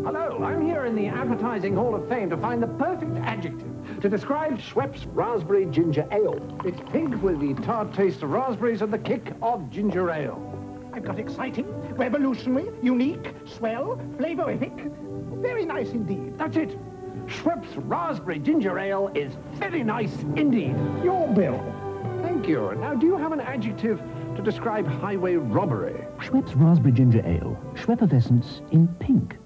Hello, I'm here in the Advertising Hall of Fame to find the perfect adjective to describe Schweppes Raspberry Ginger Ale. It's pink with the tart taste of raspberries and the kick of ginger ale. I've got exciting, revolutionary, unique, swell, flavorific. Very nice indeed. That's it. Schweppes Raspberry Ginger Ale is very nice indeed. Your bill. Thank you. Now, do you have an adjective to describe highway robbery? Schweppes Raspberry Ginger Ale. Schweppes essence in pink.